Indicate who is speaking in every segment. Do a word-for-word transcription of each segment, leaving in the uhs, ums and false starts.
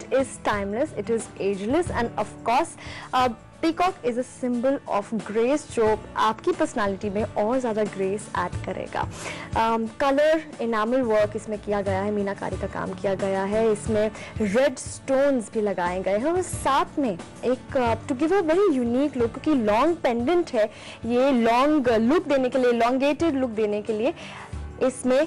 Speaker 1: It is timeless, it is ageless, and of course, uh, peacock is a symbol of grace जो आपकी personality में और ज़्यादा grace add करेगा. Colour enamel work इसमें किया गया है, मीनाकारी का काम किया गया है, इसमें रेड स्टोन्स भी लगाए गए हैं और साथ में एक to give a very unique look, क्योंकि लॉन्ग पेंडेंट है, ये लॉन्ग लुक देने के लिए, लॉन्गेटेड लुक देने के लिए इसमें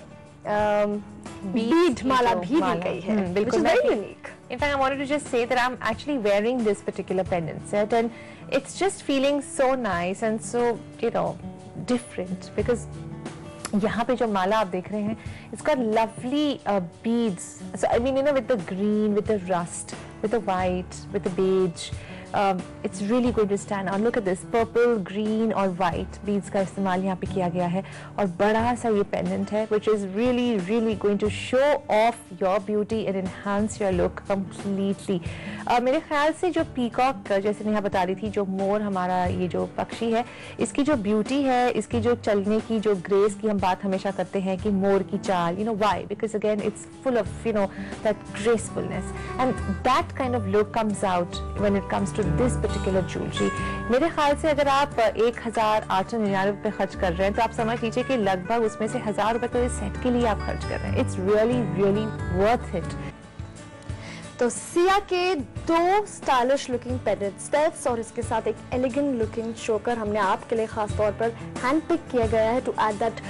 Speaker 1: बीड माला भी दी गई है, बिल्कुल very unique.
Speaker 2: In fact, I wanted to just say that I'm actually wearing this particular pendant set and it's just feeling so nice and so, you know, different because यहाँ पे जो माला आप देख रहे हैं, इसका lovely uh, beads. So I mean, you know, with the green, with the rust, with the white, with the beige. Um, it's really going to stand out. Look at this purple, green और white beads का इस्तेमाल यहाँ पे किया गया है और बड़ा सा ये pendant है which is really really going to show off your beauty and enhance your look completely. uh, मेरे ख्याल से जो पीकॉक, जैसे नेहा बता रही थी, जो मोर हमारा ये जो पक्षी है, इसकी जो ब्यूटी है, इसकी जो चलने की जो ग्रेस की हम बात हमेशा करते हैं कि मोर की चाल, you know why? Because again it's full of, you know, that gracefulness and that kind of look comes out when it comes to this particular jewelry. मेरे ख्याल से अगर आप एक हजार आठ सौ निन्यानवे रुपए खर्च कर रहे हैं तो आप समझ लीजिए कि लगभग उसमें से हजार रुपए तो इस सेट के लिए आप खर्च कर रहे हैं. It's really really worth it.
Speaker 1: तो सिया के दो स्टाइलिश लुकिंग पेंडेंट सेट्स और इसके साथ एक एलिगेंट लुकिंग चोकर हमने आपके लिए खास तौर पर हैंड पिक किया गया है to add that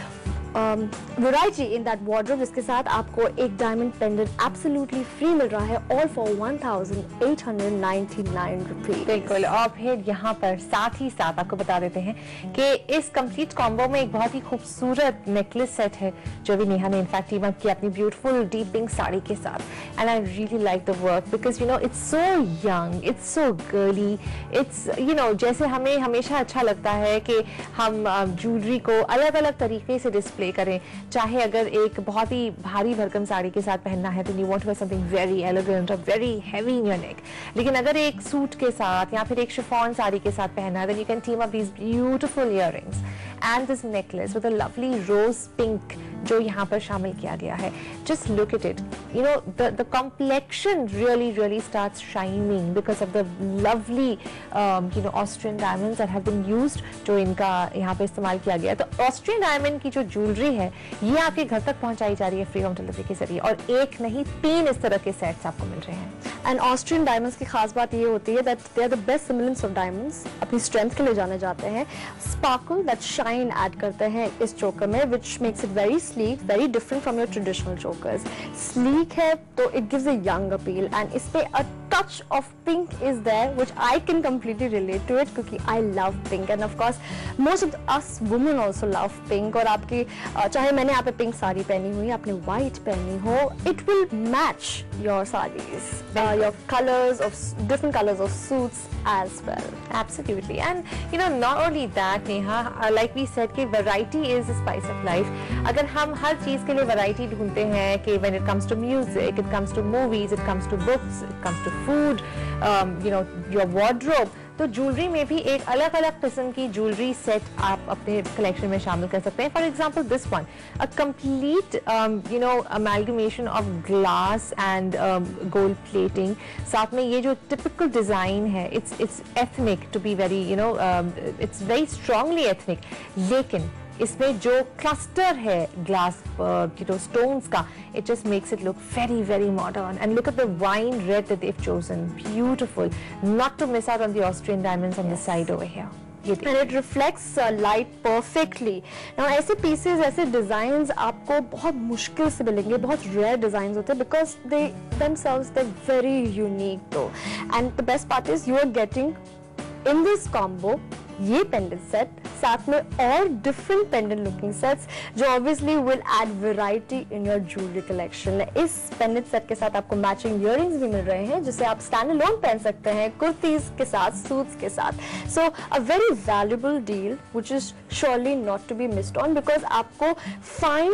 Speaker 1: variety in that wardrobe, जिसके साथ आपको एक डायमंड पेंडेंट एब्सोल्युटली फ्री मिल रहा है all for one thousand eight hundred ninety nine rupees.
Speaker 2: बिल्कुल. और फिर यहाँ पर साथ ही साथ आपको बता देते हैं कि इस कंप्लीट कॉम्बो में एक बहुत ही खूबसूरत नेकलेस सेट है जो भी नेहा ने इनफैक्ट टीम अप किया अपनी ब्यूटीफुल डीप पिंक साड़ी के साथ. And I really like the work because you know it's so young, it's so girly, it's you know जैसे हमें हमेशा अच्छा लगता है कि हम ज्वेलरी को अलग अलग तरीके से डिस्प्ले करें. चाहे अगर एक बहुत ही भारी भरकम साड़ी के साथ पहनना है तो you want to wear something very elegant और very heavy in your neck, लेकिन अगर एक सूट के साथ या फिर एक शिफॉन साड़ी के साथ पहनना है then you can team up these beautiful earrings and this necklace with a lovely rose pink जो यहाँ पर शामिल किया गया है. Just look at it, you know the the complexion really really starts shining because of the lovely you know Austrian diamonds that have been used जो इनका यहाँ पे इस्तेमाल किया गया है. तो ऑस्ट्रियन डायमंड की जो ज्वेलरी है ये आपके घर तक पहुंचाई जा रही है फ्री होम डिलीवरी के जरिए और एक नहीं तीन इस तरह के सेट्स आपको मिल रहे हैं.
Speaker 1: एंड ऑस्ट्रियन डायमंड्स की खास बात ये होती है that they are the best semblance of diamonds, अपनी स्ट्रेंथ के लिए जाने जाते हैं. स्पार्कल दैट शाइन ऐड करते हैं इस चोकर में which makes it very sleek, very different from your traditional chokers. Sleek है तो it gives a young appeal and इस पे अ touch of pink is there which I can completely relate to it क्योंकि I love pink and of course most of us women also love pink. और आपकी चाहे मैंने यहाँ पे pink sari पहनी हुई, आपने व्हाइट पहनी हो, it will match your sarees, uh, your colors of different colors of suits as well.
Speaker 2: Absolutely. And you know not only that Neha, uh, like we said कि variety is the spice of life. अगर हम हर चीज के लिए variety ढूंढते हैं कि when it comes to music, it comes to movies, it comes to books, it comes to food, um, you know your wardrobe, तो ज्वेलरी में भी एक अलग अलग किस्म की ज्वेलरी सेट आप अपने कलेक्शन में शामिल कर सकते हैं. For example this one, a complete you know amalgamation of glass and gold plating. साथ में ये जो टिपिकल डिजाइन है it's it's ethnic to be very you know it's very strongly ethnic, लेकिन इसमें जो क्लस्टर है ग्लास यू नो स्टोन्स का, it just makes it look very very modern. And look at the wine red that they've chosen, beautiful, not to miss out on the Austrian diamonds on yes. the side over here.
Speaker 1: And it reflects uh, light perfectly. Now ऐसे pieces, ऐसे designs आपको बहुत मुश्किल से मिलेंगे, बहुत rare designs होते हैं because they themselves they're very unique though. And the best part is you are getting in this combo ये पेंडेंट सेट साथ में और डिफरेंट पेंडेंट लुकिंग सेट्स जो obviously will add variety in your jewellery collection. इस pendant set के साथ आपको matching earrings भी मिल रहे हैं जिसे आप स्टैंड अलोन पहन सकते हैं कुर्तीज के साथ, सूट्स के साथ. So a very valuable deal which is surely not to be missed on because आपको फाइन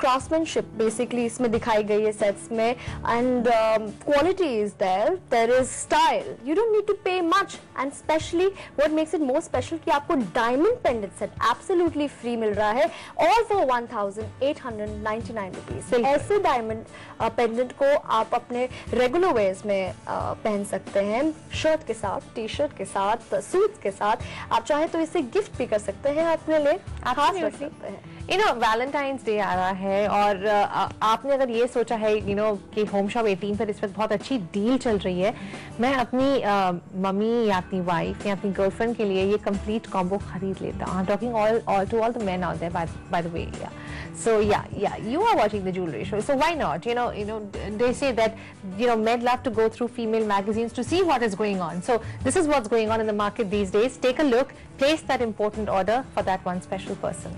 Speaker 1: craftsmanship basically इसमें दिखाई गई है sets में, and um, quality is there, there is style, you don't need to pay much, and especially what makes it more special कि आपको diamond pendant set absolutely free मिल रहा है, all for one thousand eight hundred ninety-nine rupees। ऐसे diamond uh, pendant को आप अपने regular wears में uh, पहन सकते हैं, शर्ट के साथ, टी शर्ट के साथ, सूट्स के साथ, आप चाहे तो इसे गिफ्ट भी कर सकते हैं, अपने लिए खास रख सकते हैं।
Speaker 2: यू नो वैलेंटाइंस डे आ रहा है और uh, आपने अगर ये सोचा है यू नो कि होम शॉप एटीन पर इस वक्त बहुत अच्छी डील चल रही है, मैं अपनी uh, मम्मी या अपनी वाइफ या अपनी गर्लफ्रेंड के लिए ये कंप्लीट कॉम्बो खरीद लेता हूँ। Talking all all to all the men out there by the way, या so yeah yeah you are watching the jewelry show, so why not, you know you know they say that you know men love to go through female magazines to see what is going on, so this is what's going on in the market these days. Take a look, place that important order for that one special person.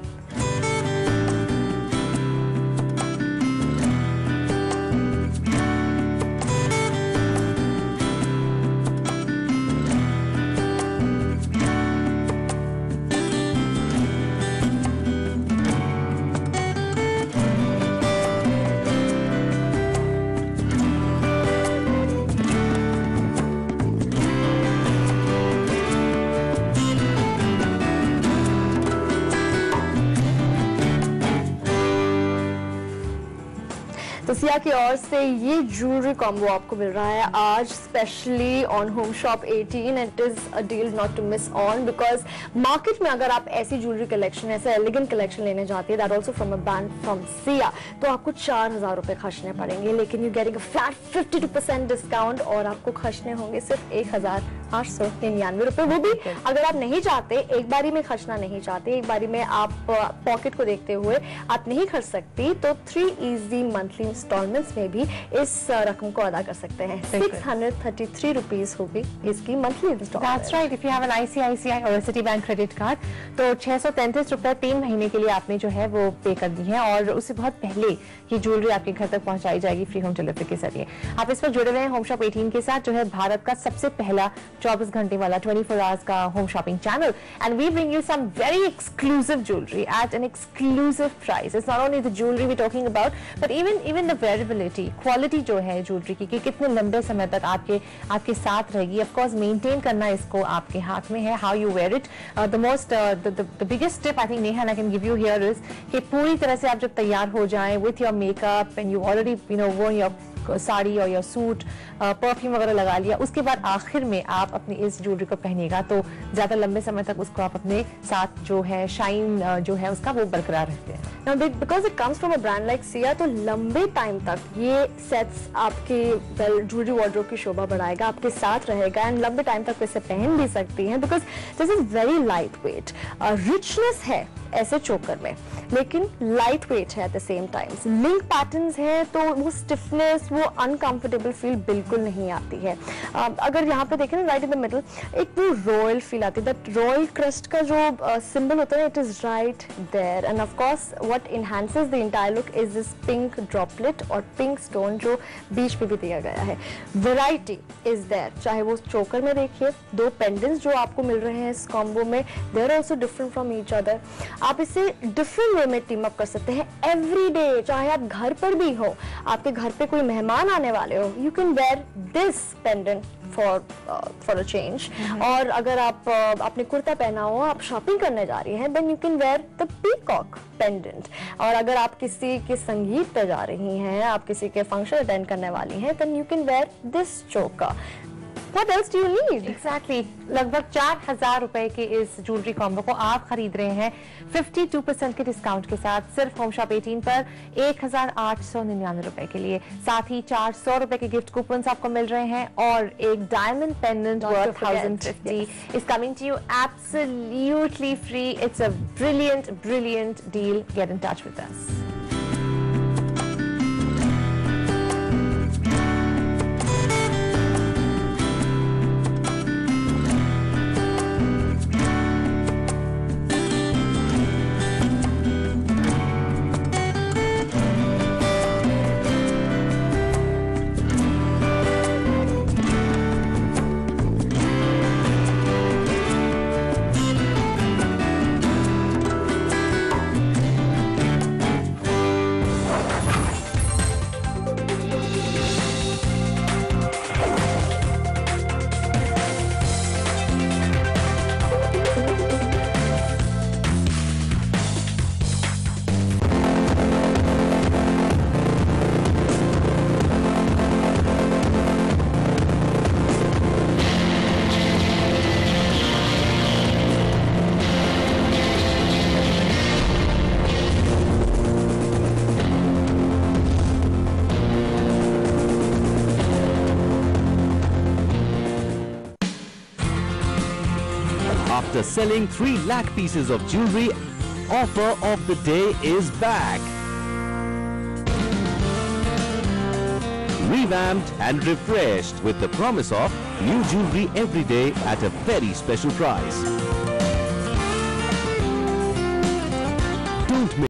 Speaker 1: तो सिया की ओर से ये jewellery combo आपको मिल रहा है आज specially on home shop eighteen. It is a deal not to miss on, because market में अगर आप ऐसी ज्वेलरी कलेक्शन, ऐसा एलिगेंट कलेक्शन लेने जाती है that also from a brand from Siya, तो आपको चार हजार रुपए खर्चने पड़ेंगे, लेकिन you getting a flat fifty two percent discount और आपको खर्चने होंगे सिर्फ एक हजार आठ सौ निन्यानवे रुपए। वो भी अगर आप नहीं चाहते, एक बारी में खर्चना नहीं चाहते, एक बारी में आप पॉकेट को देखते हुए आप नहीं खर्च सकती, तो थ्री इजी मंथली इंस्टॉलमेंट्स में भी इस रकम को अदा कर सकते हैं। Six hundred thirty three rupees होगी इसकी monthly instalment.
Speaker 2: That's right, if you have an I C I C I और सिटी बैंक क्रेडिट कार्ड, तो छह सौ तैंतीस रुपए तीन महीने के लिए आपने जो है वो पे कर दी है और उससे बहुत पहले ये ज्वेलरी आपके घर तक पहुंचाई जाएगी फ्री होम डिलीवरी के जरिए। आप इस पर जुड़े हुए हैं होम शॉप एटीन के साथ, जो है भारत का सबसे पहला चौबीस घंटे वाला ट्वेंटी फोर आवर्स का home shopping channel, and we bring you some very exclusive jewellery at an exclusive price. It's not only the jewellery we talking about, but even even the wearability, quality जो है jewellery की, कि कितने लंबे समय तक आपके आपके साथ रहेगी। ऑफ कोर्स मेंटेन करना इसको आपके हाथ में है, how you wear it. The most the biggest tip I think Neha I can give you here is कि पूरी तरह से आप जब तैयार हो जाएं with your makeup and you already you know वो योर साड़ी और या सूट, परफ्यूम वगैरह लगा लिया, उसके बाद आखिर में आप अपनी इस ज्वेलरी को पहनिएगा तो ज्यादा लंबे समय तक उसको आप अपने साथ जो है शाइन जो है उसका वो बरकरार रहते हैं।
Speaker 1: Now, because it comes from a brand like Sia, तो लंबे टाइम तक ये सेट्स आपके ज्वेलरी वार्डरोब की शोभा बढ़ाएगा, आपके साथ रहेगा एंड लंबे टाइम तक इसे पहन भी सकती हैं, because this is very light weight. Richness है ऐसे चोकर में, लेकिन लाइट वेट है at the same times. Link patterns हैं तो वो स्टिफनेस, वो अनकंफर्टेबल फील बिल्कुल नहीं आती है। uh, अगर यहाँ पे देखें ना राइट इन द मिडल, एक वो रॉयल फील आती है। दैट रॉयल क्रस्ट का जो सिंबल uh, होता है, it is right there, and of course what enhances the entire look is this pink droplet और पिंक स्टोन जो बीच पे भी दिया गया है। वैरायटी इज देयर, चाहे वो चोकर में देखिए, दो पेंडेंट्स जो आपको मिल रहे हैं इस कॉम्बो में, they are also different from each other. आप इसे डिफरेंट वे में टीम अप कर सकते हैं एवरी डे, चाहे आप घर पर भी हो, आपके घर पे कोई मेहमान आने वाले हो, you can wear this pendant for for a change. और अगर आप uh, आपने कुर्ता पहना हो, आप शॉपिंग करने जा रही हैं, then you can wear the peacock pendant. और अगर आप किसी के संगीत पे जा रही हैं, आप किसी के फंक्शन अटेंड करने वाली हैं, then you can wear this choker. What else do you need?
Speaker 2: Exactly. लगभग चार हजार रुपए के इस ज्वेलरी कॉम्बो को आप खरीद रहे हैं बावन परसेंट के डिस्काउंट के साथ सिर्फ होम शॉप एटीन पर एक हजार आठ सौ निन्यानवे रुपए के लिए। साथ ही चार सौ रुपए के गिफ्ट कूपन्स आपको मिल रहे हैं और एक diamond pendant worth thousand fifty is coming to you absolutely free. It's a brilliant, brilliant deal. Get in touch with us.
Speaker 3: After selling three lakh pieces of jewellery, offer of the day is back. Revamped and refreshed with the promise of new jewellery every day at a very special price. Don't miss